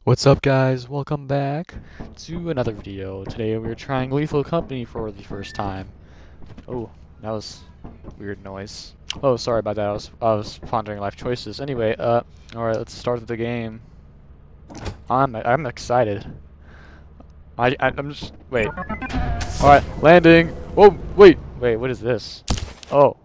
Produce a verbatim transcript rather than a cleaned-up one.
What's up guys, welcome back to another video. Today we're trying Lethal Company for the first time. Oh, that was a weird noise. Oh, sorry about that, I was, I was pondering life choices. Anyway, uh, alright, let's start the game. I'm, I'm excited. I, I, I'm just, wait. Alright, landing! Whoa, wait, wait, what is this? Oh,